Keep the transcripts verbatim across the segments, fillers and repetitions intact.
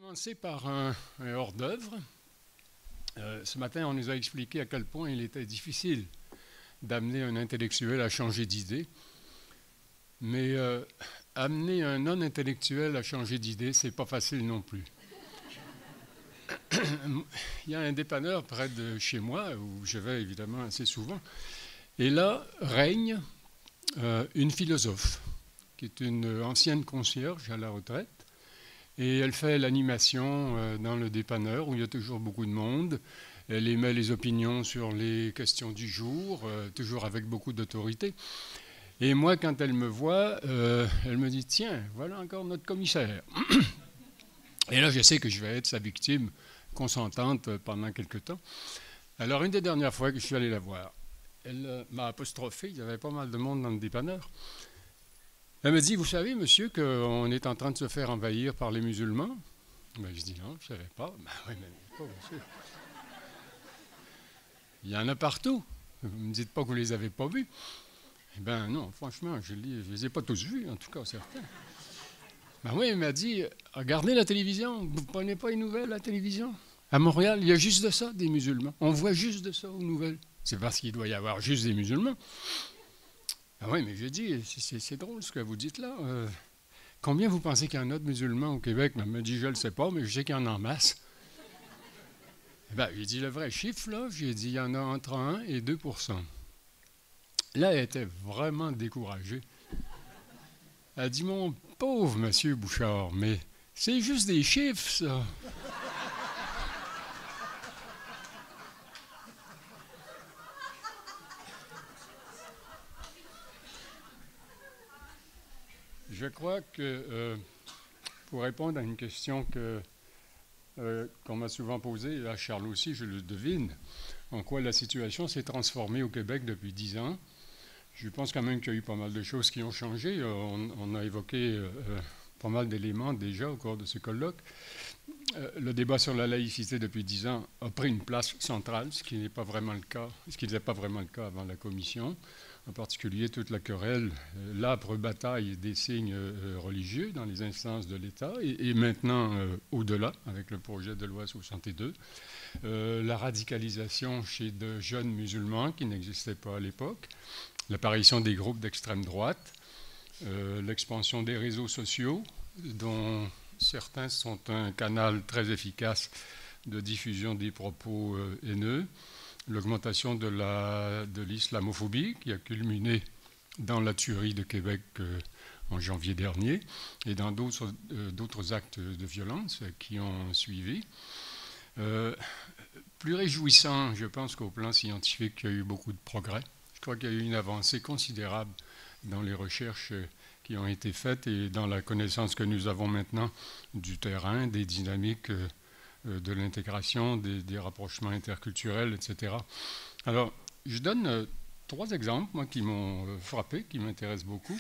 Commencer par un, un hors-d'œuvre. Euh, ce matin, on nous a expliqué à quel point il était difficile d'amener un intellectuel à changer d'idée. Mais euh, amener un non-intellectuel à changer d'idée, c'est pas facile non plus. Il y a un dépanneur près de chez moi, où je vais évidemment assez souvent, et là règne euh, une philosophe, qui est une ancienne concierge à la retraite, et elle fait l'animation euh, dans le dépanneur, où il y a toujours beaucoup de monde. Elle émet les opinions sur les questions du jour, euh, toujours avec beaucoup d'autorité. Et moi, quand elle me voit, euh, elle me dit « Tiens, voilà encore notre commissaire ». Et là, je sais que je vais être sa victime consentante pendant quelque temps. Alors, une des dernières fois que je suis allé la voir, elle euh, m'a apostrophé, il y avait pas mal de monde dans le dépanneur. Elle me dit « Vous savez, monsieur, qu'on est en train de se faire envahir par les musulmans ?» Ben, je dis « Non, je ne savais pas. » Ben oui, mais pas, monsieur. Il y en a partout. Vous ne me dites pas que vous ne les avez pas vus. Eh bien non, franchement, je ne les ai pas tous vus, en tout cas, certains. Ben oui, il m'a dit, regardez la télévision, vous ne prenez pas les nouvelles à la télévision? À Montréal, il y a juste de ça, des musulmans. On voit juste de ça aux nouvelles. C'est parce qu'il doit y avoir juste des musulmans. Ben oui, mais je dis, c'est drôle ce que vous dites là. Euh, combien vous pensez qu'il y en a de musulmans au Québec? Ben, il m'a dit, je ne le sais pas, mais je sais qu'il y en a en masse. Ben, j'ai dit le vrai chiffre, là, j'ai dit, il y en a entre un et deux pour cent. Là, elle était vraiment découragée. Elle dit, mon pauvre monsieur Bouchard, mais c'est juste des chiffres, ça. Je crois que, euh, pour répondre à une question que, euh, qu'on m'a souvent posée, et à Charles aussi, je le devine, en quoi la situation s'est transformée au Québec depuis dix ans. Je pense quand même qu'il y a eu pas mal de choses qui ont changé. On, on a évoqué euh, pas mal d'éléments déjà au cours de ce colloque. Euh, le débat sur la laïcité depuis dix ans a pris une place centrale, ce qui n'est pas vraiment le cas, ce qui n'était pas vraiment le cas avant la commission. En particulier toute la querelle, euh, l'âpre bataille des signes euh, religieux dans les instances de l'État et, et maintenant euh, au-delà avec le projet de loi soixante-deux. Euh, la radicalisation chez de jeunes musulmans qui n'existaient pas à l'époque. L'apparition des groupes d'extrême droite, euh, l'expansion des réseaux sociaux, dont certains sont un canal très efficace de diffusion des propos euh, haineux, l'augmentation de l'islamophobie qui a culminé dans la tuerie de Québec euh, en janvier dernier et dans d'autres euh, actes de violence qui ont suivi. Euh, plus réjouissant, je pense qu'au plan scientifique, il y a eu beaucoup de progrès. Je crois qu'il y a eu une avancée considérable dans les recherches qui ont été faites et dans la connaissance que nous avons maintenant du terrain, des dynamiques de l'intégration, des, des rapprochements interculturels, et cetera. Alors, je donne trois exemples, moi, qui m'ont frappé, qui m'intéressent beaucoup.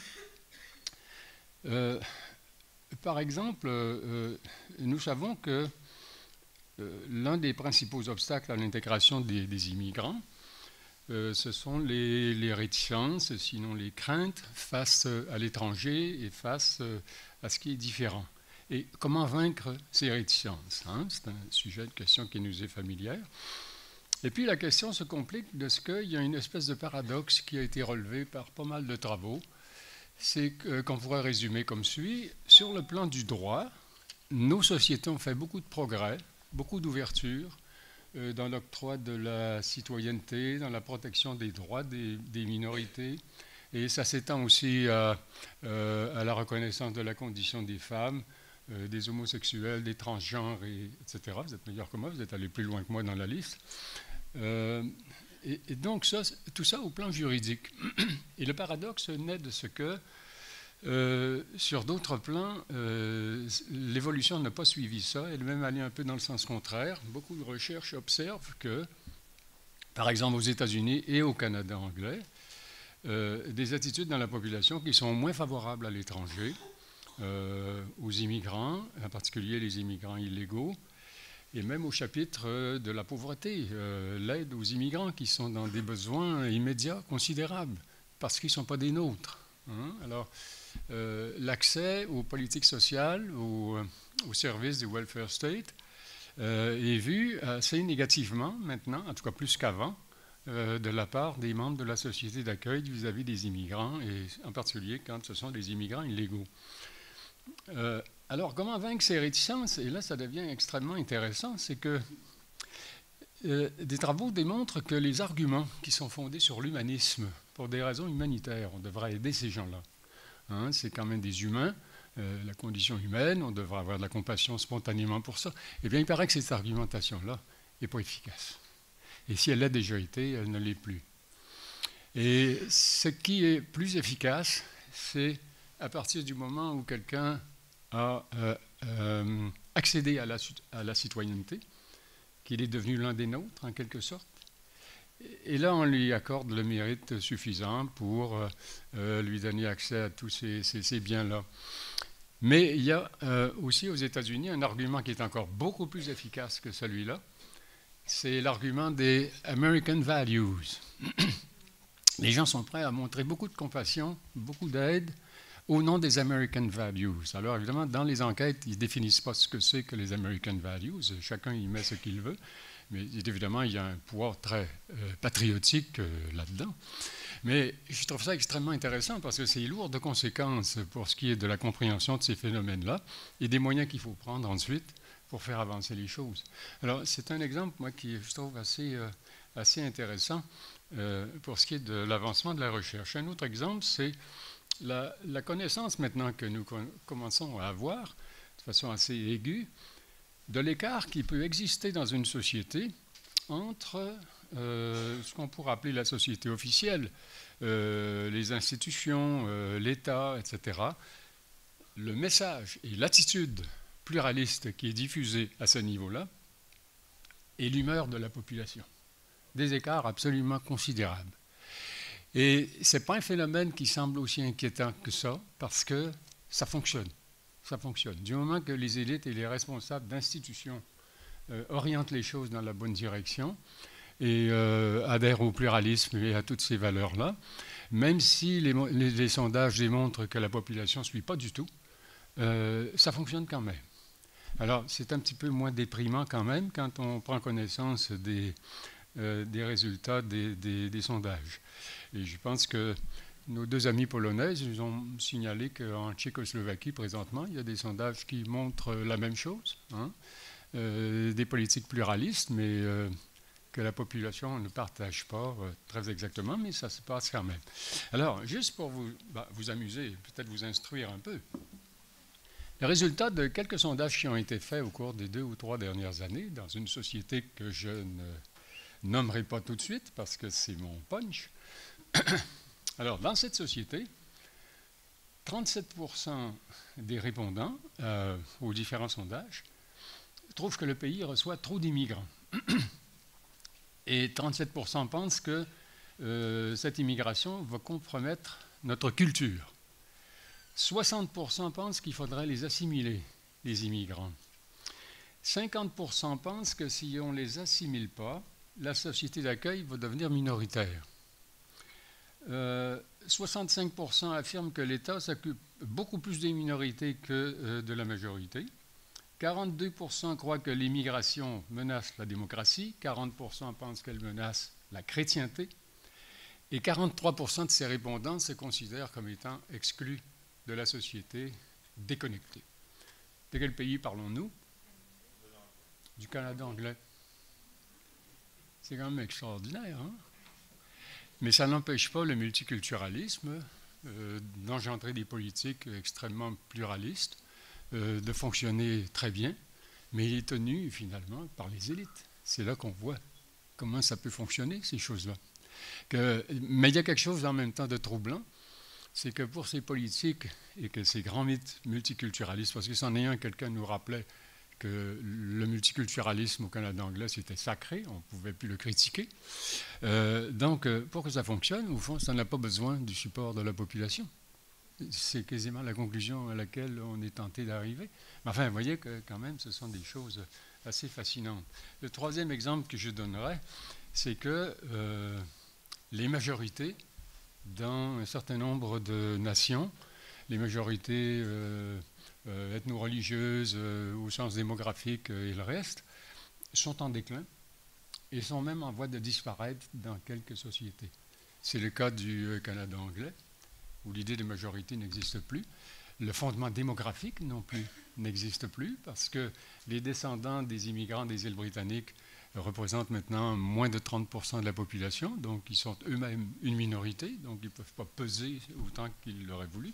Euh, par exemple, euh, nous savons que euh, l'un des principaux obstacles à l'intégration des, des immigrants, Euh, ce sont les, les réticences, sinon les craintes face à l'étranger et face à ce qui est différent. Et comment vaincre ces réticences, hein? C'est un sujet de question qui nous est familière. Et puis la question se complique de ce qu'il y a une espèce de paradoxe qui a été relevé par pas mal de travaux. C'est qu'on pourrait résumer comme suit. Sur le plan du droit, nos sociétés ont fait beaucoup de progrès, beaucoup d'ouverture, dans l'octroi de la citoyenneté, dans la protection des droits des, des minorités. Et ça s'étend aussi à, euh, à la reconnaissance de la condition des femmes, euh, des homosexuels, des transgenres, et, etc. Vous êtes meilleur que moi, vous êtes allé plus loin que moi dans la liste. Euh, et, et donc ça, tout ça au plan juridique. Et le paradoxe naît de ce que Euh, sur d'autres plans, euh, l'évolution n'a pas suivi ça, elle est même allée un peu dans le sens contraire. Beaucoup de recherches observent que, par exemple aux États-Unis et au Canada anglais, euh, des attitudes dans la population qui sont moins favorables à l'étranger, euh, aux immigrants, en particulier les immigrants illégaux, et même au chapitre de la pauvreté, euh, l'aide aux immigrants qui sont dans des besoins immédiats considérables, parce qu'ils ne sont pas des nôtres. Hein? Alors, euh, l'accès aux politiques sociales, aux, aux services du welfare state, euh, est vu assez négativement maintenant, en tout cas plus qu'avant, euh, de la part des membres de la société d'accueil vis-à-vis des immigrants, et en particulier quand ce sont des immigrants illégaux. Euh, alors, comment vaincre ces réticences? Et là, ça devient extrêmement intéressant, c'est que euh, des travaux démontrent que les arguments qui sont fondés sur l'humanisme, pour des raisons humanitaires, on devrait aider ces gens-là. Hein, c'est quand même des humains, euh, la condition humaine, on devrait avoir de la compassion spontanément pour ça. Eh bien, il paraît que cette argumentation-là n'est pas efficace. Et si elle a déjà été, elle ne l'est plus. Et ce qui est plus efficace, c'est à partir du moment où quelqu'un a euh, euh, accédé à la, à la citoyenneté, qu'il est devenu l'un des nôtres, en quelque sorte. Et là, on lui accorde le mérite suffisant pour euh, lui donner accès à tous ces, ces, ces biens-là. Mais il y a euh, aussi aux États-Unis un argument qui est encore beaucoup plus efficace que celui-là. C'est l'argument des American Values. Les gens sont prêts à montrer beaucoup de compassion, beaucoup d'aide au nom des American Values. Alors évidemment, dans les enquêtes, ils ne définissent pas ce que c'est que les American Values. Chacun y met ce qu'il veut. Mais évidemment, il y a un poids très euh, patriotique euh, là-dedans. Mais je trouve ça extrêmement intéressant parce que c'est lourd de conséquences pour ce qui est de la compréhension de ces phénomènes-là et des moyens qu'il faut prendre ensuite pour faire avancer les choses. Alors, c'est un exemple, moi, qui je trouve assez, euh, assez intéressant euh, pour ce qui est de l'avancement de la recherche. Un autre exemple, c'est la, la connaissance maintenant que nous commençons à avoir de façon assez aiguë de l'écart qui peut exister dans une société entre euh, ce qu'on pourrait appeler la société officielle, euh, les institutions, euh, l'État, et cetera, le message et l'attitude pluraliste qui est diffusée à ce niveau-là, et l'humeur de la population. Des écarts absolument considérables. Et ce n'est pas un phénomène qui semble aussi inquiétant que ça, parce que ça fonctionne. Ça fonctionne. Du moment que les élites et les responsables d'institutions euh, orientent les choses dans la bonne direction et euh, adhèrent au pluralisme et à toutes ces valeurs-là, même si les, les, les sondages démontrent que la population ne suit pas du tout, euh, ça fonctionne quand même. Alors, c'est un petit peu moins déprimant quand même quand on prend connaissance des, euh, des résultats des, des, des sondages. Et je pense que nos deux amis polonaises nous ont signalé qu'en Tchécoslovaquie, présentement, il y a des sondages qui montrent la même chose, hein, euh, des politiques pluralistes, mais euh, que la population ne partage pas euh, très exactement, mais ça se passe quand même. Alors, juste pour vous, bah, vous amuser, peut-être vous instruire un peu, le résultat de quelques sondages qui ont été faits au cours des deux ou trois dernières années dans une société que je ne nommerai pas tout de suite parce que c'est mon punch. Alors, dans cette société, trente-sept pour cent des répondants euh, aux différents sondages trouvent que le pays reçoit trop d'immigrants. Et trente-sept pour cent pensent que euh, cette immigration va compromettre notre culture. soixante pour cent pensent qu'il faudrait les assimiler, les immigrants. cinquante pour cent pensent que si on ne les assimile pas, la société d'accueil va devenir minoritaire. Euh, soixante-cinq pour cent affirment que l'État s'occupe beaucoup plus des minorités que euh, de la majorité. quarante-deux pour cent croient que l'immigration menace la démocratie. quarante pour cent pensent qu'elle menace la chrétienté. Et quarante-trois pour cent de ces répondants se considèrent comme étant exclus de la société, déconnectés. De quel pays parlons-nous? Du Canada anglais. C'est quand même extraordinaire, hein? Mais ça n'empêche pas le multiculturalisme euh, d'engendrer des politiques extrêmement pluralistes, euh, de fonctionner très bien, mais il est tenu finalement par les élites. C'est là qu'on voit comment ça peut fonctionner, ces choses-là. Que, mais il y a quelque chose en même temps de troublant, c'est que pour ces politiques et que ces grands mythes multiculturalistes, parce que c'en est un, quelqu'un nous rappelait que le multiculturalisme au Canada anglais, c'était sacré, on ne pouvait plus le critiquer. Euh, donc, pour que ça fonctionne, au fond, ça n'a pas besoin du support de la population. C'est quasiment la conclusion à laquelle on est tenté d'arriver. Mais enfin, vous voyez que quand même, ce sont des choses assez fascinantes. Le troisième exemple que je donnerais, c'est que euh, les majorités dans un certain nombre de nations, les majorités euh, euh, ethno-religieuses euh, au sens démographique euh, et le reste, sont en déclin et sont même en voie de disparaître dans quelques sociétés. C'est le cas du euh, Canada anglais, où l'idée de majorité n'existe plus. Le fondement démographique non plus n'existe plus parce que les descendants des immigrants des îles britanniques représentent maintenant moins de trente pour cent de la population, donc ils sont eux-mêmes une minorité, donc ils ne peuvent pas peser autant qu'ils l'auraient voulu.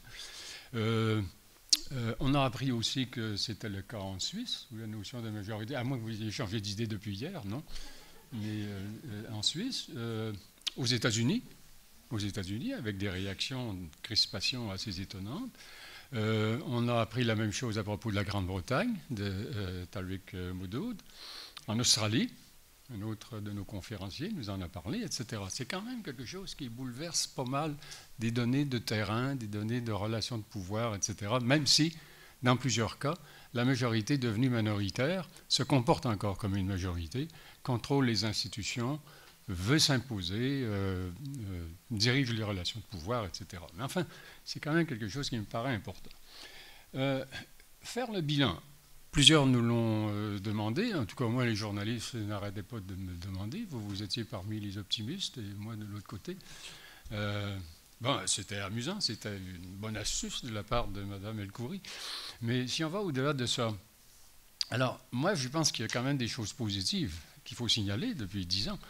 Euh, euh, on a appris aussi que c'était le cas en Suisse, où la notion de majorité, à moins que vous ayez changé d'idée depuis hier, non? Mais euh, euh, en Suisse, euh, aux États-Unis, aux États-Unis, avec des réactions de crispation assez étonnantes, Euh, on a appris la même chose à propos de la Grande-Bretagne, de euh, Tariq Mudud. En Australie, un autre de nos conférenciers nous en a parlé, et cetera. C'est quand même quelque chose qui bouleverse pas mal des données de terrain, des données de relations de pouvoir, et cetera. Même si, dans plusieurs cas, la majorité devenue minoritaire se comporte encore comme une majorité, contrôle les institutions, veut s'imposer, euh, euh, dirige les relations de pouvoir, et cetera. Mais enfin, c'est quand même quelque chose qui me paraît important. Euh, faire le bilan, plusieurs nous l'ont euh, demandé, en tout cas moi les journalistes n'arrêtaient pas de me le demander, vous, vous étiez parmi les optimistes et moi de l'autre côté. Euh, bon, c'était amusant, c'était une bonne astuce de la part de Mme El-Khoury. Mais si on va au-delà de ça, alors moi je pense qu'il y a quand même des choses positives qu'il faut signaler depuis dix ans.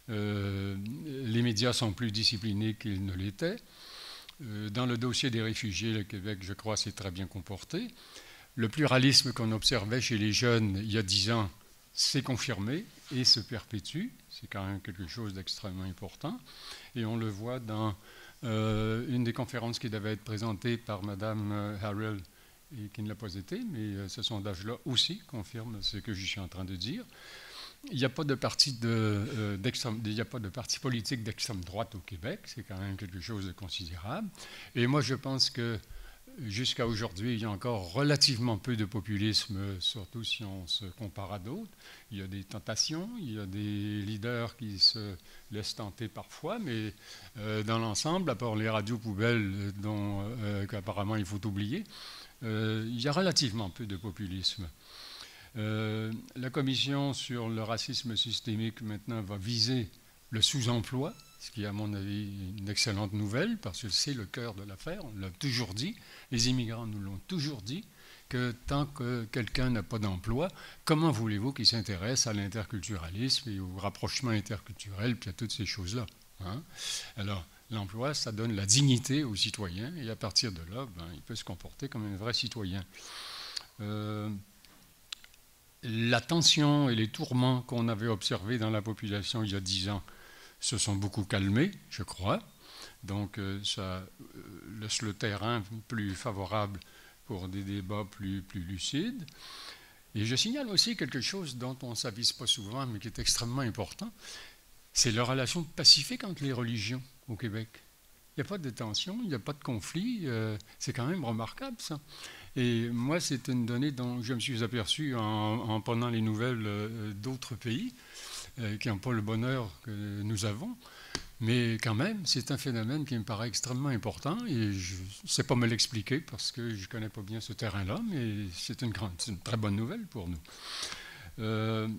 Euh, les médias sont plus disciplinés qu'ils ne l'étaient. Euh, dans le dossier des réfugiés, le Québec, je crois, s'est très bien comporté. Le pluralisme qu'on observait chez les jeunes il y a dix ans s'est confirmé et se perpétue. C'est quand même quelque chose d'extrêmement important. Et on le voit dans euh, une des conférences qui devait être présentée par Mme Harrell et qui ne l'a pas été, mais euh, ce sondage-là aussi confirme ce que je suis en train de dire. Il n'y a pas de parti de, euh, il n'y a pas de parti politique d'extrême droite au Québec, c'est quand même quelque chose de considérable. Et moi, je pense que jusqu'à aujourd'hui, il y a encore relativement peu de populisme, surtout si on se compare à d'autres. Il y a des tentations, il y a des leaders qui se laissent tenter parfois, mais euh, dans l'ensemble, à part les radios poubelles dont euh, qu'apparemment il faut oublier, euh, il y a relativement peu de populisme. Euh, la commission sur le racisme systémique maintenant va viser le sous-emploi, ce qui est à mon avis une excellente nouvelle parce que c'est le cœur de l'affaire, on l'a toujours dit, les immigrants nous l'ont toujours dit, que tant que quelqu'un n'a pas d'emploi, comment voulez-vous qu'il s'intéresse à l'interculturalisme et au rapprochement interculturel puis à toutes ces choses-là, hein? Alors, l'emploi, ça donne la dignité aux citoyens et à partir de là, ben, il peut se comporter comme un vrai citoyen. Euh, La tension et les tourments qu'on avait observés dans la population il y a dix ans se sont beaucoup calmés, je crois. Donc euh, ça euh, laisse le terrain plus favorable pour des débats plus, plus lucides. Et je signale aussi quelque chose dont on ne s'avise pas souvent, mais qui est extrêmement important. C'est la relation pacifique entre les religions au Québec. Il n'y a pas de tension, il n'y a pas de conflit. Euh, c'est quand même remarquable, ça. Et moi, c'est une donnée dont je me suis aperçu en, en prenant les nouvelles euh, d'autres pays euh, qui n'ont pas le bonheur que nous avons. Mais quand même, c'est un phénomène qui me paraît extrêmement important et je ne sais pas me l'expliquer parce que je ne connais pas bien ce terrain-là, mais c'est une, grande, c'est une très bonne nouvelle pour nous. Euh,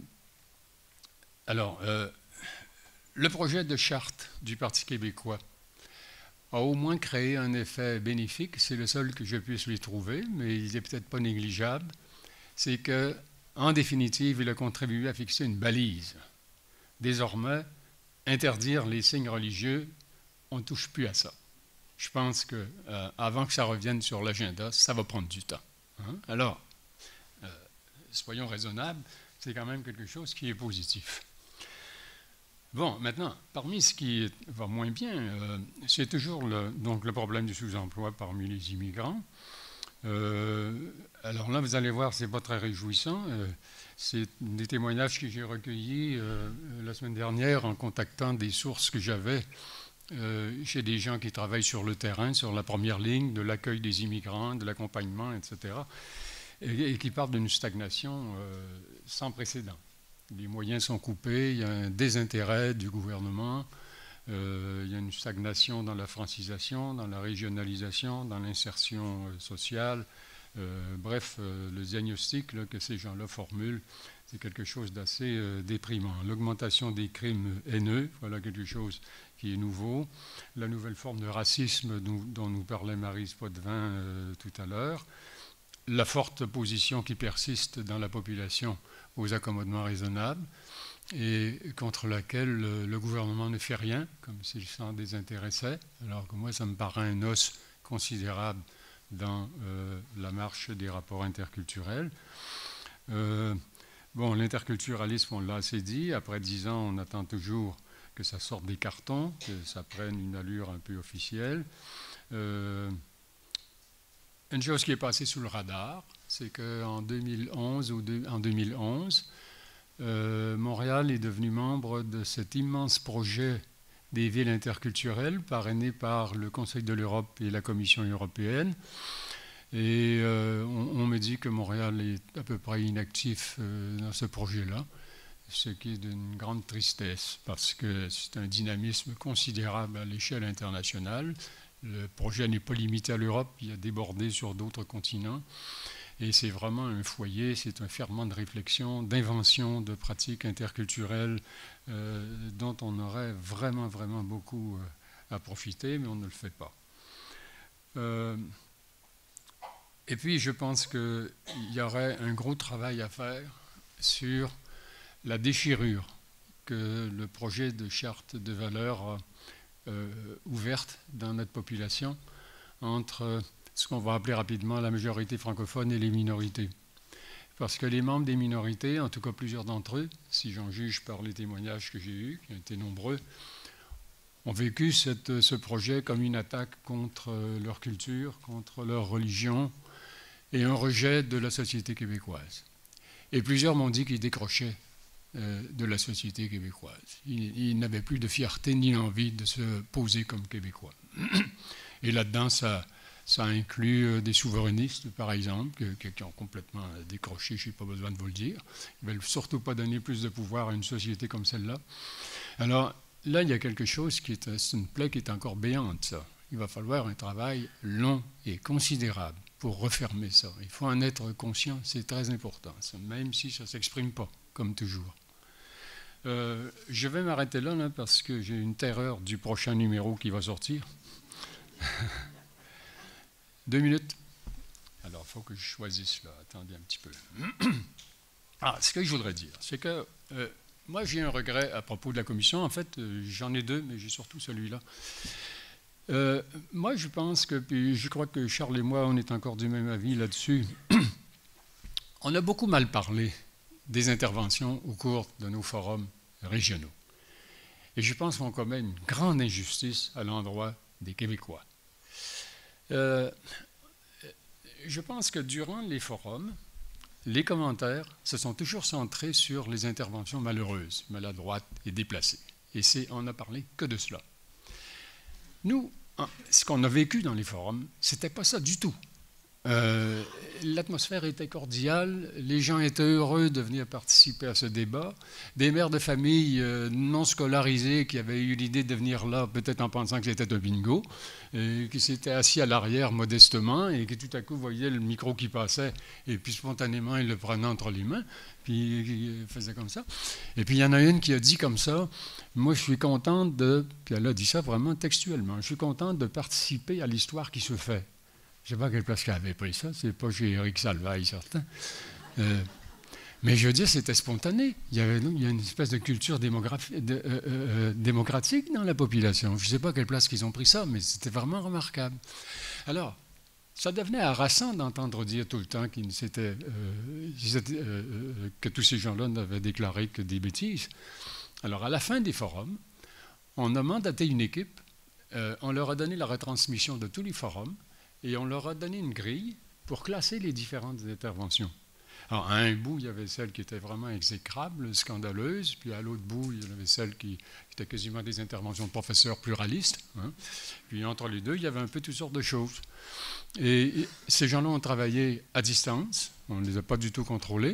alors, euh, le projet de charte du Parti québécois a au moins créé un effet bénéfique, c'est le seul que je puisse lui trouver, mais il n'est peut-être pas négligeable, c'est que, en définitive, il a contribué à fixer une balise. Désormais, interdire les signes religieux, on ne touche plus à ça. Je pense qu'avant euh, que ça revienne sur l'agenda, ça va prendre du temps. Hein? Alors, euh, soyons raisonnables, c'est quand même quelque chose qui est positif. Bon, maintenant, parmi ce qui va moins bien, euh, c'est toujours le, donc le problème du sous-emploi parmi les immigrants. Euh, alors là, vous allez voir, c'est pas très réjouissant. Euh, c'est des témoignages que j'ai recueillis euh, la semaine dernière en contactant des sources que j'avais euh, chez des gens qui travaillent sur le terrain, sur la première ligne de l'accueil des immigrants, de l'accompagnement, et cetera, et, et qui parlent d'une stagnation euh, sans précédent. Les moyens sont coupés, il y a un désintérêt du gouvernement, Euh, il y a une stagnation dans la francisation, dans la régionalisation, dans l'insertion euh, sociale. Euh, bref, euh, le diagnostic là, que ces gens-là formulent, c'est quelque chose d'assez euh, déprimant. L'augmentation des crimes haineux, voilà quelque chose qui est nouveau. La nouvelle forme de racisme dont, dont nous parlait Maryse Potvin euh, tout à l'heure. La forte opposition qui persiste dans la population aux accommodements raisonnables et contre laquelle le, le gouvernement ne fait rien, comme s'il s'en désintéressait, alors que moi, ça me paraît un os considérable dans euh, la marche des rapports interculturels. Euh, bon, l'interculturalisme, on l'a assez dit. Après dix ans, on attend toujours que ça sorte des cartons, que ça prenne une allure un peu officielle. Euh, une chose qui est passée sous le radar, c'est qu'en deux mille onze, ou de, en deux mille onze, euh, Montréal est devenu membre de cet immense projet des villes interculturelles parrainé par le Conseil de l'Europe et la Commission européenne. Et euh, on, on me dit que Montréal est à peu près inactif euh, dans ce projet-là, ce qui est d'une grande tristesse parce que c'est un dynamisme considérable à l'échelle internationale. Le projet n'est pas limité à l'Europe, il a débordé sur d'autres continents. Et c'est vraiment un foyer, c'est un ferment de réflexion, d'invention, de pratiques interculturelles euh, dont on aurait vraiment, vraiment beaucoup euh, à profiter, mais on ne le fait pas. Euh, et puis, je pense qu'il y aurait un gros travail à faire sur la déchirure que le projet de charte de valeurs a euh, ouverte dans notre population entre ce qu'on va appeler rapidement la majorité francophone et les minorités. Parce que les membres des minorités, en tout cas plusieurs d'entre eux, si j'en juge par les témoignages que j'ai eus, qui ont été nombreux, ont vécu cette, ce projet comme une attaque contre leur culture, contre leur religion et un rejet de la société québécoise. Et plusieurs m'ont dit qu'ils décrochaient euh, de la société québécoise. Ils, ils n'avaient plus de fierté ni envie de se poser comme Québécois. Et là-dedans, ça... Ça inclut des souverainistes, par exemple, qui ont complètement décroché, je n'ai pas besoin de vous le dire. Ils ne veulent surtout pas donner plus de pouvoir à une société comme celle-là. Alors là, il y a quelque chose qui est, c'est une plaie qui est encore béante, ça. Il va falloir un travail long et considérable pour refermer ça. Il faut en être conscient, c'est très important, ça, même si ça ne s'exprime pas, comme toujours. Euh, je vais m'arrêter là, là, parce que j'ai une terreur du prochain numéro qui va sortir. Deux minutes. Alors, il faut que je choisisse là. Attendez un petit peu. Ah, ce que je voudrais dire, c'est que euh, moi, j'ai un regret à propos de la commission. En fait, euh, j'en ai deux, mais j'ai surtout celui-là. Euh, moi, je pense que, puis je crois que Charles et moi, on est encore du même avis là-dessus. On a beaucoup mal parlé des interventions au cours de nos forums régionaux. Et je pense qu'on commet une grande injustice à l'endroit des Québécois. Euh, je pense que durant les forums, les commentaires se sont toujours centrés sur les interventions malheureuses, maladroites et déplacées. Et c'est, on n'a parlé que de cela. Nous, ce qu'on a vécu dans les forums, c'était pas ça du tout. Euh, l'atmosphère était cordiale, les gens étaient heureux de venir participer à ce débat. Des mères de famille euh, non scolarisées qui avaient eu l'idée de venir là, peut-être en pensant que c'était un bingo, et qui s'étaient assis à l'arrière modestement et qui tout à coup voyaient le micro qui passait et puis spontanément ils le prenaient entre les mains, puis ils faisaient comme ça. Et puis il y en a une qui a dit comme ça, moi je suis contente de, puis elle a dit ça vraiment textuellement, je suis contente de participer à l'histoire qui se fait. Je ne sais pas à quelle place qu'elle avait pris ça, c'est pas chez Éric Salvaille, certain. Euh, mais je veux dire, c'était spontané. Il y, avait, il y a une espèce de culture de, euh, euh, démocratique dans la population. Je ne sais pas à quelle place qu'ils ont pris ça, mais c'était vraiment remarquable. Alors, ça devenait harassant d'entendre dire tout le temps qu'il s'était, euh, euh, que tous ces gens-là n'avaient déclaré que des bêtises. Alors, à la fin des forums, on a mandaté une équipe, euh, on leur a donné la retransmission de tous les forums, et on leur a donné une grille pour classer les différentes interventions. Alors, à un bout, il y avait celles qui étaient vraiment exécrables, scandaleuses, puis à l'autre bout, il y avait celles qui étaient quasiment des interventions de professeurs pluralistes. Hein. Puis entre les deux, il y avait un peu toutes sortes de choses. Et ces gens-là ont travaillé à distance, on ne les a pas du tout contrôlés,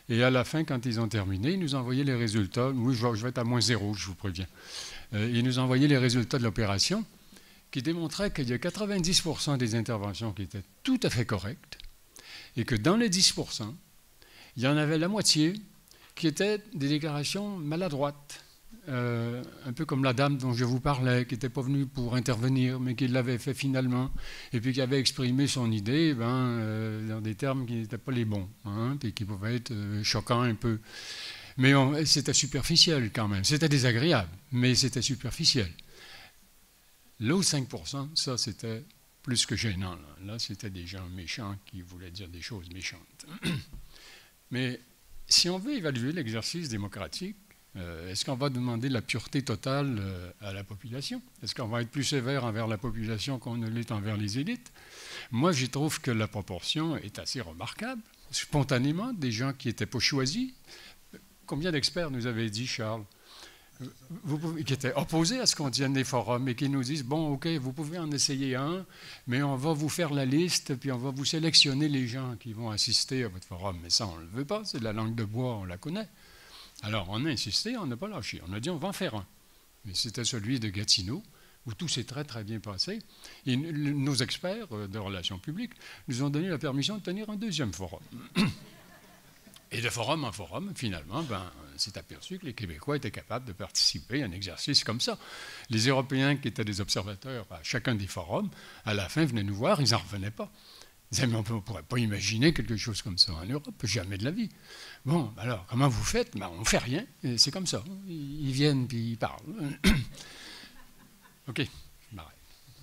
Et à la fin, quand ils ont terminé, ils nous envoyaient les résultats. Oui, je vais être à moins zéro, je vous préviens. Euh, ils nous envoyaient les résultats de l'opération qui démontraient qu'il y a quatre-vingt-dix pour cent des interventions qui étaient tout à fait correctes et que dans les dix pour cent, il y en avait la moitié qui étaient des déclarations maladroites. Euh, un peu comme la dame dont je vous parlais, qui n'était pas venue pour intervenir, mais qui l'avait fait finalement, et puis qui avait exprimé son idée ben, euh, dans des termes qui n'étaient pas les bons, hein, puis qui pouvaient être euh, choquants un peu. Mais c'était superficiel quand même. C'était désagréable, mais c'était superficiel. L'autre cinq pour cent, ça c'était plus que gênant. Là, là c'était des gens méchants qui voulaient dire des choses méchantes. Mais si on veut évaluer l'exercice démocratique, Euh, est-ce qu'on va demander la pureté totale euh, à la population? Est-ce qu'on va être plus sévère envers la population qu'on ne l'est envers les élites? Moi, je trouve que la proportion est assez remarquable. Spontanément, des gens qui n'étaient pas choisis. Combien d'experts nous avez dit, Charles, vous pouvez, qui étaient opposés à ce qu'on tienne des forums et qui nous disent, bon, OK, vous pouvez en essayer un, mais on va vous faire la liste, puis on va vous sélectionner les gens qui vont assister à votre forum. Mais ça, on ne le veut pas, c'est de la langue de bois, on la connaît. Alors, on a insisté, on n'a pas lâché. On a dit, on va en faire un. Mais c'était celui de Gatineau, où tout s'est très, très bien passé. Et nos experts de relations publiques nous ont donné la permission de tenir un deuxième forum. Et de forum en forum, finalement, ben, c'est aperçu que les Québécois étaient capables de participer à un exercice comme ça. Les Européens, qui étaient des observateurs à chacun des forums, à la fin venaient nous voir, ils n'en revenaient pas. Ils disaient, mais on ne pourrait pas imaginer quelque chose comme ça en Europe, jamais de la vie. Bon, alors, comment vous faites? Ben, on ne fait rien, c'est comme ça. Ils viennent, puis ils parlent. OK, je m'arrête.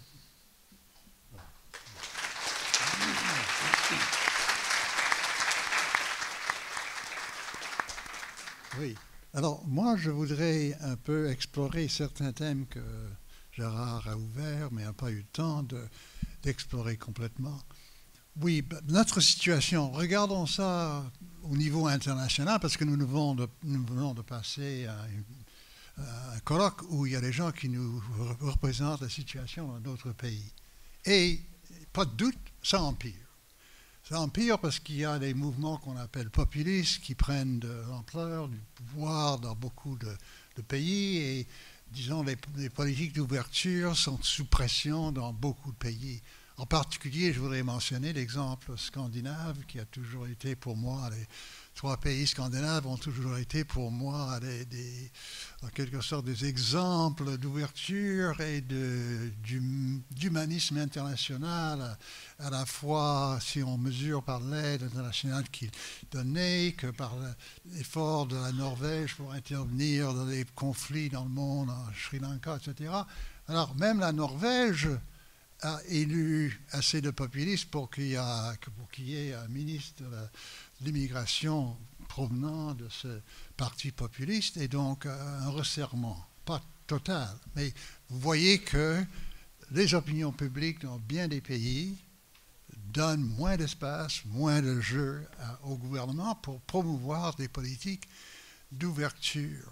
Oui. Alors, moi, je voudrais un peu explorer certains thèmes que Gérard a ouverts, mais n'a pas eu le temps de, d'explorer complètement. Oui, notre situation, regardons ça au niveau international, parce que nous venons de, nous venons de passer à, une, à un colloque où il y a des gens qui nous représentent la situation dans d'autres pays. Et, pas de doute, ça empire. Ça empire parce qu'il y a des mouvements qu'on appelle populistes qui prennent de l'ampleur, du pouvoir dans beaucoup de, de pays et, disons, les, les politiques d'ouverture sont sous pression dans beaucoup de pays. En particulier, je voudrais mentionner l'exemple scandinave qui a toujours été pour moi, les trois pays scandinaves ont toujours été pour moi des, des, en quelque sorte des exemples d'ouverture et de, d'humanisme international, à la fois si on mesure par l'aide internationale qu'ils donnaient, que par l'effort de la Norvège pour intervenir dans les conflits dans le monde, en Sri Lanka, et cetera. Alors même la Norvège a élu assez de populistes pour qu'il y, a, pour qu'il y ait un ministre de l'immigration provenant de ce parti populiste et donc un resserrement, pas total. Mais vous voyez que les opinions publiques dans bien des pays donnent moins d'espace, moins de jeu à, au gouvernement pour promouvoir des politiques d'ouverture.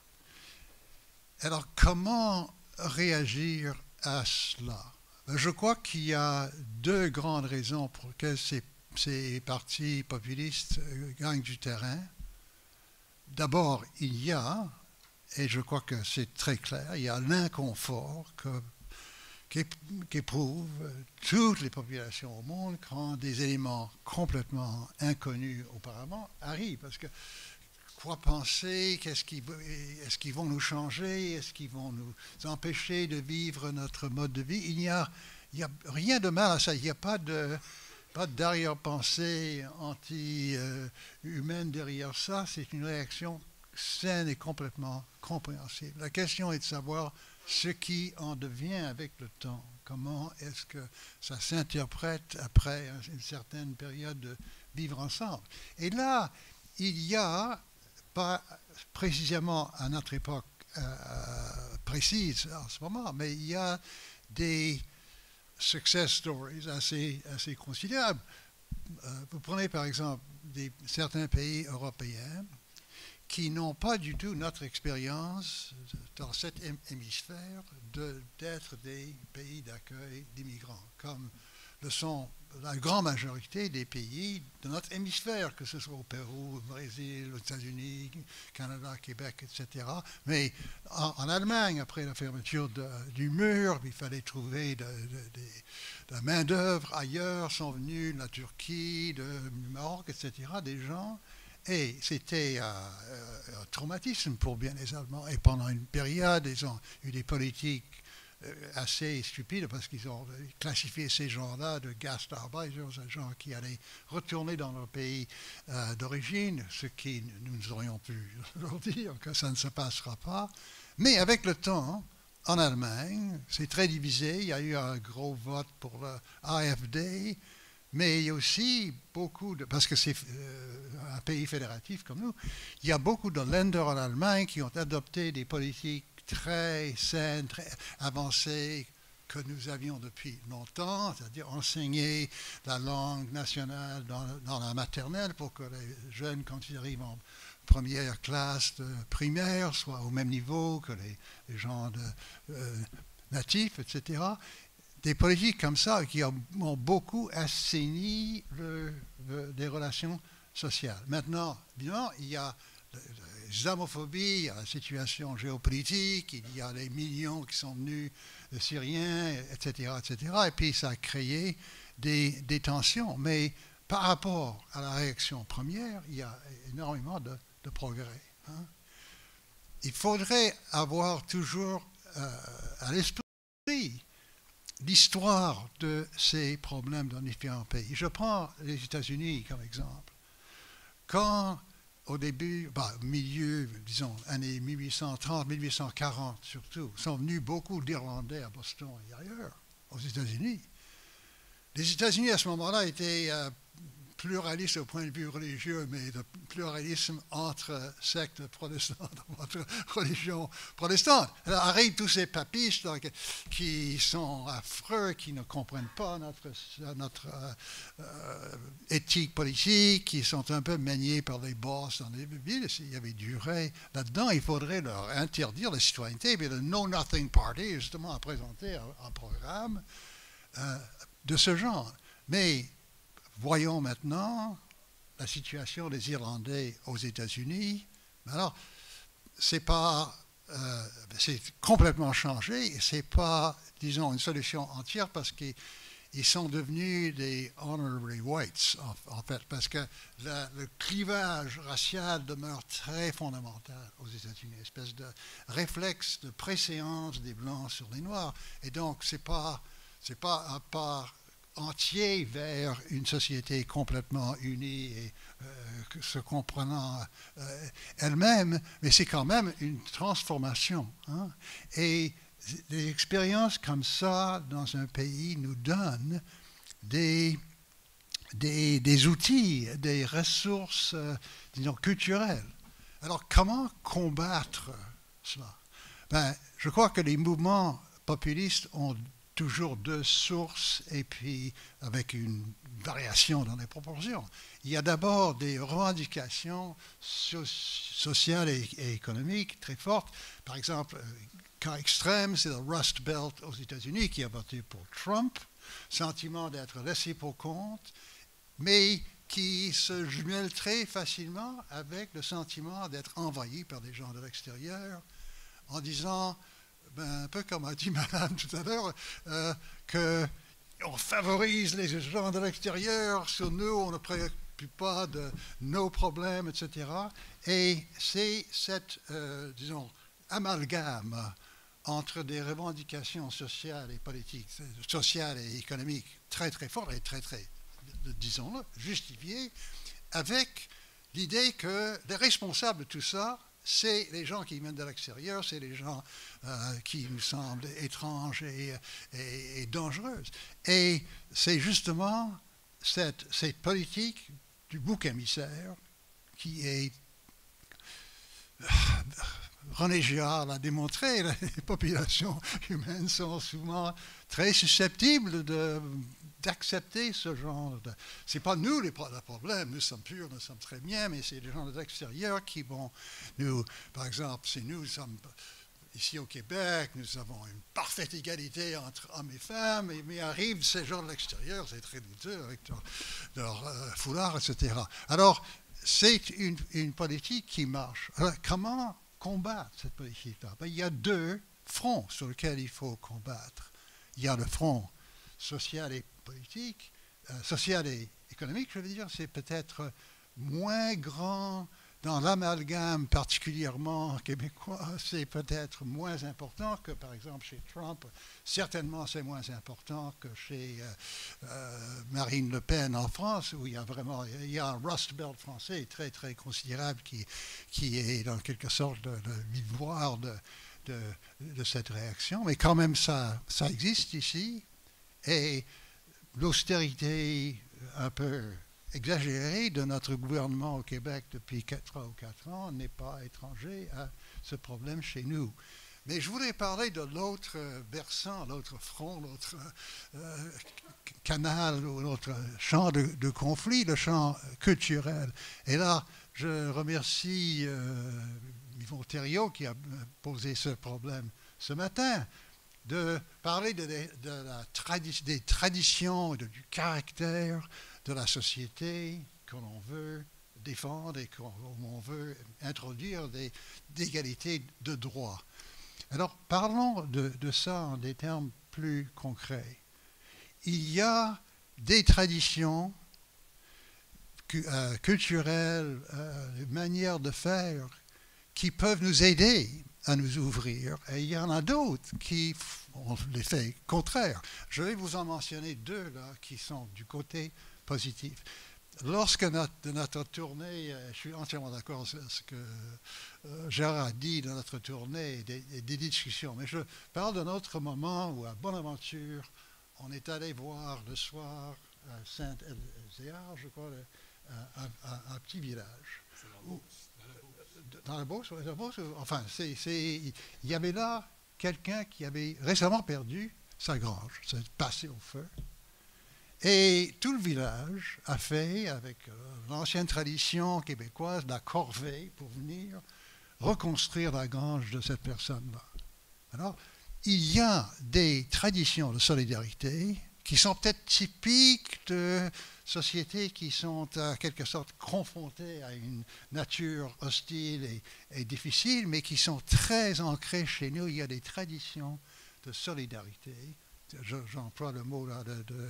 Alors comment réagir à cela? Je crois qu'il y a deux grandes raisons pour lesquelles ces, ces partis populistes gagnent du terrain. D'abord, il y a, et je crois que c'est très clair, il y a l'inconfort que, qu'éprouvent toutes les populations au monde quand des éléments complètement inconnus auparavant arrivent. Parce que quoi penser? Qu'est-ce qui, est-ce qu'ils vont nous changer? Est-ce qu'ils vont nous empêcher de vivre notre mode de vie? Il n'y a, il y a rien de mal à ça. Il n'y a pas de, pas d'arrière-pensée anti-humaine derrière ça. C'est une réaction saine et complètement compréhensible. La question est de savoir ce qui en devient avec le temps. Comment est-ce que ça s'interprète après une certaine période de vivre ensemble? Et là, il y a, pas précisément à notre époque euh, précise en ce moment, mais il y a des success stories assez, assez considérables. Euh, vous prenez par exemple des, certains pays européens qui n'ont pas du tout notre expérience dans cet hémisphère de, d'être des pays d'accueil d'immigrants, comme le sont la grande majorité des pays de notre hémisphère, que ce soit au Pérou, au Brésil, aux États-Unis, Canada, Québec, et cetera. Mais en, en Allemagne, après la fermeture de, du mur, il fallait trouver de, de, de, de la main-d'œuvre ailleurs, sont venus de la Turquie, de, du Maroc, et cetera, des gens. Et c'était euh, un traumatisme pour bien les Allemands. Et pendant une période, ils ont eu des politiques assez stupides parce qu'ils ont classifié ces gens-là de Gastarbeiter, ces gens qui allaient retourner dans leur pays euh, d'origine, ce qui nous aurions pu leur dire que ça ne se passera pas. Mais avec le temps, en Allemagne, c'est très divisé. Il y a eu un gros vote pour le A F D, mais il y a aussi beaucoup de... Parce que c'est euh, un pays fédératif comme nous, il y a beaucoup de Länder en Allemagne qui ont adopté des politiques très saines, très avancées, que nous avions depuis longtemps, c'est-à-dire enseigner la langue nationale dans, dans la maternelle pour que les jeunes, quand ils arrivent en première classe de primaire, soient au même niveau que les, les gens de, euh, natifs, et cetera. Des politiques comme ça qui ont beaucoup assaini le, le, les relations sociales. Maintenant, évidemment, il y a l'islamophobie, il y a la situation géopolitique, il y a les millions qui sont venus de Syriens, et cetera, et cetera. Et puis ça a créé des, des tensions. Mais par rapport à la réaction première, il y a énormément de, de progrès. Hein. Il faudrait avoir toujours euh, à l'esprit l'histoire de ces problèmes dans différents pays. Je prends les États-Unis comme exemple. Quand au début, bah, milieu, disons, années mille huit cent trente, mille huit cent quarante surtout, sont venus beaucoup d'Irlandais à Boston et ailleurs, aux États-Unis. Les États-Unis, à ce moment-là, étaient euh, pluralistes au point de vue religieux, mais de pluralisme entre sectes protestantes, entre religions protestantes. Alors arrivent tous ces papistes donc, qui sont affreux, qui ne comprennent pas notre, notre euh, euh, éthique politique, qui sont un peu maniés par les boss dans les villes. S'il y avait duré là-dedans, il faudrait leur interdire la citoyenneté. Mais le Know Nothing Party, justement, a présenté un, un programme euh, de ce genre. Mais voyons maintenant la situation des Irlandais aux États-Unis. Alors, c'est pas, euh, c'est complètement changé. C'est pas, disons, une solution entière parce qu'ils sont devenus des honorary whites, en, en fait, parce que la, le clivage racial demeure très fondamental aux États-Unis, une espèce de réflexe de préséance des blancs sur les noirs. Et donc, c'est pas, c'est pas un pas entier vers une société complètement unie et euh, se comprenant euh, elle-même, mais c'est quand même une transformation. Hein? Et des expériences comme ça dans un pays nous donnent des, des, des outils, des ressources, euh, disons, culturelles. Alors, comment combattre cela? Ben, je crois que les mouvements populistes ont toujours deux sources et puis avec une variation dans les proportions. Il y a d'abord des revendications so sociales et, et économiques très fortes. Par exemple, cas extrême, c'est le Rust Belt aux États-Unis qui a voté pour Trump, sentiment d'être laissé pour compte, mais qui se jumelle très facilement avec le sentiment d'être envahi par des gens de l'extérieur en disant, ben, un peu comme a dit Madame tout à l'heure, euh, qu'on favorise les gens de l'extérieur, sur nous, on ne préoccupe pas de nos problèmes, et cetera. Et c'est cette, euh, disons, amalgame entre des revendications sociales et politiques, sociales et économiques très très fortes et très très, disons-le, justifiées, avec l'idée que les responsables de tout ça, c'est les gens qui viennent de l'extérieur, c'est les gens euh, qui nous semblent étranges et, et, et dangereuses. Et c'est justement cette, cette politique du bouc émissaire qui est... René Girard l'a démontré, les populations humaines sont souvent très susceptibles de... d'accepter ce genre de... C'est pas nous les problèmes, nous sommes purs, nous sommes très bien, mais c'est les gens de l'extérieur qui vont nous... Par exemple, si nous sommes ici au Québec, nous avons une parfaite égalité entre hommes et femmes, et, mais arrivent ces gens de l'extérieur, c'est très douteux, avec leur, leur euh, foulard, et cetera. Alors, c'est une, une politique qui marche. Alors, comment combattre cette politique-là? Ben, il y a deux fronts sur lesquels il faut combattre. Il y a le front social et politique, euh, social et économique, je veux dire, c'est peut-être moins grand dans l'amalgame particulièrement québécois, c'est peut-être moins important que, par exemple, chez Trump. Certainement, c'est moins important que chez euh, euh, Marine Le Pen en France, où il y a vraiment il y a un Rust Belt français très, très considérable qui, qui est, dans quelque sorte, le, le miroir de, de, de cette réaction. Mais quand même, ça, ça existe ici. Et l'austérité un peu exagérée de notre gouvernement au Québec depuis trois ou quatre ans n'est pas étranger à ce problème chez nous. Mais je voudrais parler de l'autre versant, l'autre front, l'autre euh, canal ou l'autre champ de, de conflit, le champ culturel. Et là, je remercie euh, Yvon Thériault qui a posé ce problème ce matin, de parler de, de, de la tradi- des traditions, de, du caractère de la société que l'on veut défendre et qu'on on veut introduire des, d'égalité de droit. Alors, parlons de, de ça en des termes plus concrets. Il y a des traditions cu- euh, culturelles, euh, des manières de faire qui peuvent nous aider à nous ouvrir, et il y en a d'autres qui ont l'effet contraire. Je vais vous en mentionner deux là qui sont du côté positif. Lorsque notre, de notre tournée, je suis entièrement d'accord sur ce que euh, Gérard a dit de notre tournée, des, des discussions, mais je parle d'un autre moment où à Bonaventure, on est allé voir le soir à Saint-Ézéard, je crois, un, un, un petit village. Où, dans la Beauce, dans la Beauce, enfin, c'est, c'est, il y avait là quelqu'un qui avait récemment perdu sa grange, c'est passé au feu. Et tout le village a fait, avec euh, l'ancienne tradition québécoise, la corvée pour venir reconstruire la grange de cette personne-là. Alors, il y a des traditions de solidarité qui sont peut-être typiques de sociétés qui sont en quelque sorte confrontées à une nature hostile et, et difficile, mais qui sont très ancrées chez nous. Il y a des traditions de solidarité. J'emploie le mot là de, de,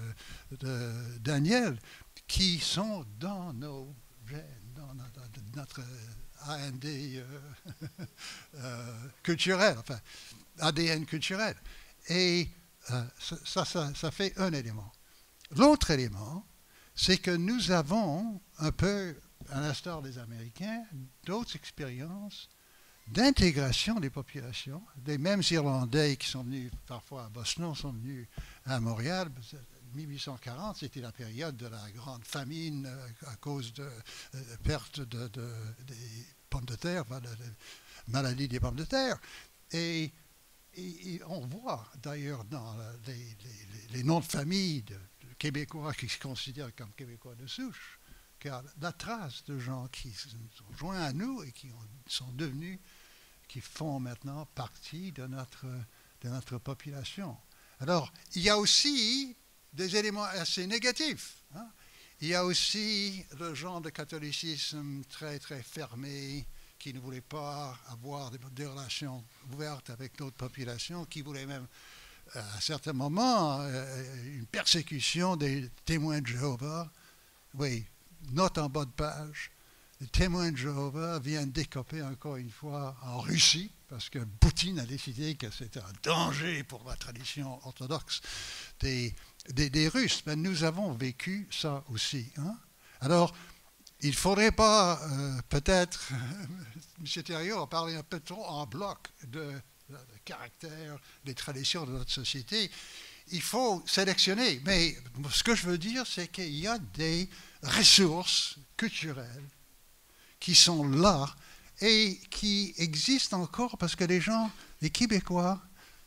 de Daniel, qui sont dans nos gènes, dans notre, notre A N D euh, euh, culturel, enfin A D N culturel. Et euh, ça, ça, ça fait un élément. L'autre élément, c'est que nous avons un peu, à l'instar des Américains, d'autres expériences d'intégration des populations. Les mêmes Irlandais qui sont venus parfois à Boston sont venus à Montréal. mille huit cent quarante, c'était la période de la grande famine à cause de euh, perte de, de, des pommes de terre, enfin, de, de maladie des pommes de terre. Et, et, et on voit d'ailleurs dans les, les, les noms de famille de, de Québécois qui se considèrent comme Québécois de souche, qu'il y a la trace de gens qui se sont joints à nous et qui ont, sont devenus, qui font maintenant partie de notre, de notre population. Alors, il y a aussi des éléments assez négatifs. Hein. Il y a aussi le genre de catholicisme très, très fermé, qui ne voulait pas avoir des, des relations ouvertes avec notre population, qui voulait même, à certains moments, euh, une persécution des témoins de Jéhovah. Oui, note en bas de page. Les témoins de Jéhovah viennent décoper encore une fois en Russie, parce que Poutine a décidé que c'était un danger pour la tradition orthodoxe des, des, des Russes. Mais nous avons vécu ça aussi. Hein? Alors, il ne faudrait pas, euh, peut-être, M. Thériault a parlé un peu trop en bloc de, de, de caractère, des traditions de notre société. Il faut sélectionner. Mais ce que je veux dire, c'est qu'il y a des ressources culturelles qui sont là et qui existent encore parce que les gens, les Québécois,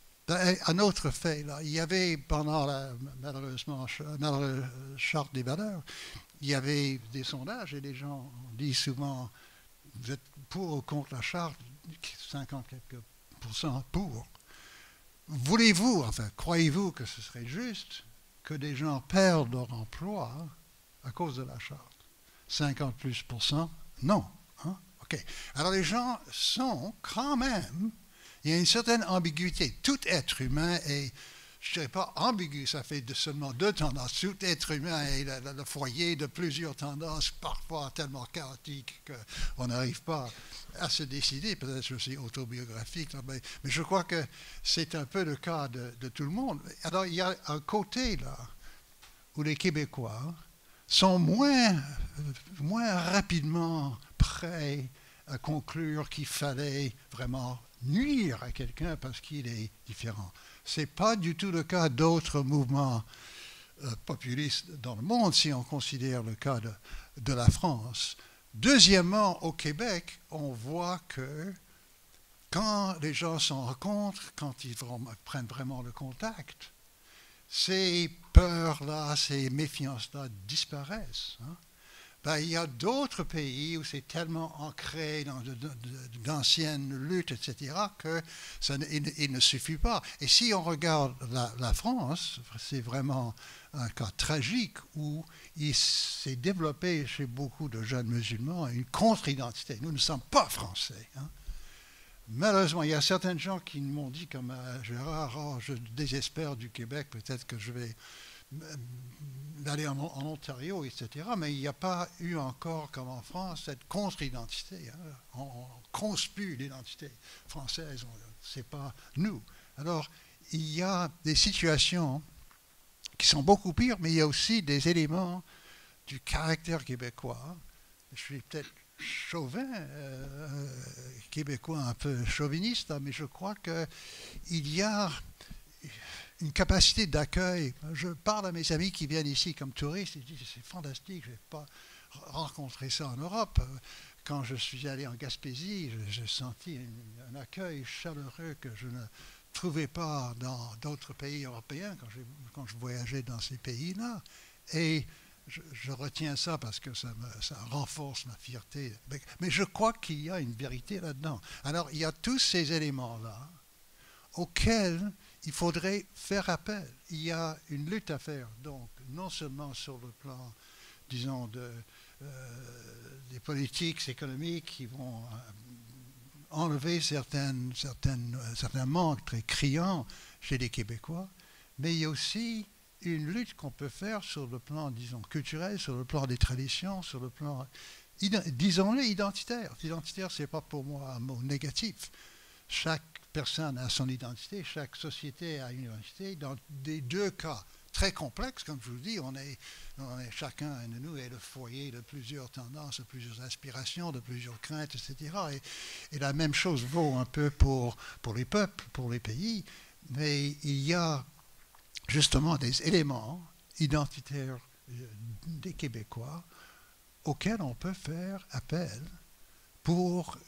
un autre fait, là, il y avait pendant la, malheureusement, la Charte des valeurs, il y avait des sondages et les gens disent souvent, vous êtes pour ou contre la Charte, cinquante quelques pour cent pour. Voulez-vous, enfin, croyez-vous que ce serait juste que des gens perdent leur emploi à cause de la charte? cinquante plus pour cent? Non. Hein? OK. Alors les gens sont quand même, il y a une certaine ambiguïté. Tout être humain est, je ne dirais pas ambigu, ça fait de seulement deux tendances. Tout être humain est le, le, le foyer de plusieurs tendances, parfois tellement chaotiques qu'on n'arrive pas à se décider. Peut-être que je suis autobiographique, mais, mais je crois que c'est un peu le cas de, de tout le monde. Alors il y a un côté là où les Québécois sont moins, moins rapidement prêts à conclure qu'il fallait vraiment nuire à quelqu'un parce qu'il est différent. Ce n'est pas du tout le cas d'autres mouvements euh, populistes dans le monde, si on considère le cas de, de la France. Deuxièmement, au Québec, on voit que quand les gens se rencontrent, quand ils prennent vraiment le contact, ces peurs-là, ces méfiances-là disparaissent. Hein. Ben, il y a d'autres pays où c'est tellement ancré dans de, de, de, d'anciennes luttes, et cetera, que ça, il, il ne suffit pas. Et si on regarde la, la France, c'est vraiment un cas tragique où il s'est développé chez beaucoup de jeunes musulmans une contre-identité. Nous ne sommes pas français. Hein. Malheureusement, il y a certains gens qui m'ont dit, comme euh, Gérard, oh, je désespère du Québec, peut-être que je vais aller en, en Ontario, et cetera. Mais il n'y a pas eu encore, comme en France, cette contre-identité. Hein. On, on conspue l'identité française, ce n'est pas nous. Alors, il y a des situations qui sont beaucoup pires, mais il y a aussi des éléments du caractère québécois. Je suis peut-être chauvin, euh, québécois un peu chauviniste, mais je crois qu'il y a une capacité d'accueil. Je parle à mes amis qui viennent ici comme touristes, ils disent c'est fantastique, je n'ai pas rencontré ça en Europe. Quand je suis allé en Gaspésie, j'ai senti un, un accueil chaleureux que je ne trouvais pas dans d'autres pays européens quand je, quand je voyageais dans ces pays-là. Et Je, je retiens ça parce que ça, me, ça renforce ma fierté. Mais, mais je crois qu'il y a une vérité là-dedans. Alors, il y a tous ces éléments-là auxquels il faudrait faire appel. Il y a une lutte à faire, donc, non seulement sur le plan, disons, de, euh, des politiques économiques qui vont euh, enlever certaines, certaines, certains manques très criants chez les Québécois, mais il y a aussi une lutte qu'on peut faire sur le plan, disons, culturel, sur le plan des traditions, sur le plan, disons-le, identitaire. Identitaire, ce n'est pas pour moi un mot négatif. Chaque personne a son identité, chaque société a une identité. Dans les deux cas très complexes, comme je vous dis, on est, on est chacun de nous est le foyer de plusieurs tendances, de plusieurs aspirations, de plusieurs craintes, et cetera. Et, et la même chose vaut un peu pour, pour les peuples, pour les pays. Mais il y a justement des éléments identitaires des Québécois auxquels on peut faire appel pour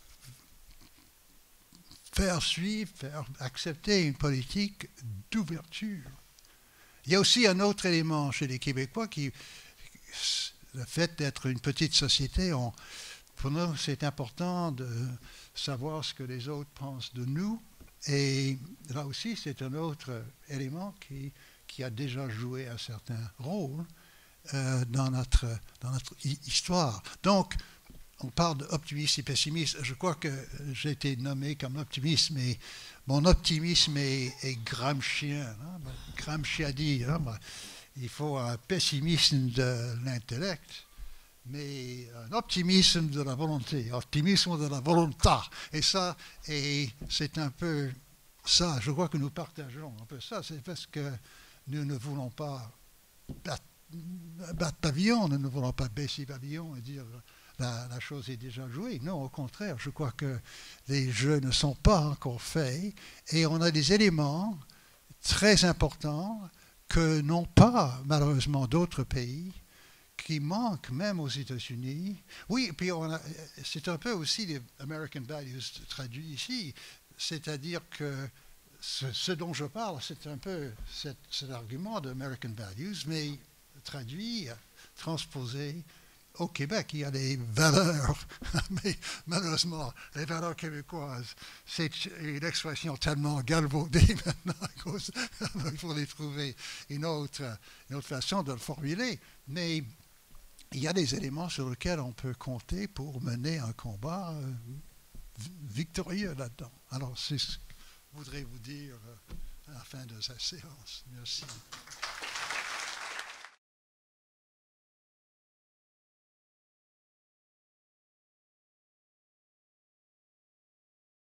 faire suivre, faire accepter une politique d'ouverture. Il y a aussi un autre élément chez les Québécois qui, le fait d'être une petite société, on, pour nous c'est important de savoir ce que les autres pensent de nous. Et là aussi, c'est un autre élément qui, qui a déjà joué un certain rôle euh, dans, notre, dans notre histoire. Donc, on parle d'optimiste et pessimiste. Je crois que j'ai été nommé comme optimiste, mais mon optimisme est, est gramscien. Hein? Gramsci a dit hein, il faut un pessimisme de l'intellect, mais un optimisme de la volonté, optimisme de la volonté. Et ça, et c'est un peu ça, je crois que nous partageons un peu ça, c'est parce que nous ne voulons pas battre, battre pavillon, nous ne voulons pas baisser pavillon et dire la, la chose est déjà jouée. Non, au contraire, je crois que les jeux ne sont pas encore faits et on a des éléments très importants que n'ont pas malheureusement d'autres pays, qui manque même aux États-Unis. Oui, et puis on a, c'est un peu aussi les American Values traduits ici, c'est-à-dire que ce, ce dont je parle, c'est un peu cet, cet argument de American Values, mais traduit, transposé au Québec, il y a des valeurs, mais malheureusement, les valeurs québécoises, c'est une expression tellement galvaudée maintenant, il faudrait trouver une autre, une autre façon de le formuler. Mais il y a des éléments sur lesquels on peut compter pour mener un combat euh, victorieux là-dedans. Alors, c'est ce que je voudrais vous dire euh, à la fin de cette séance. Merci.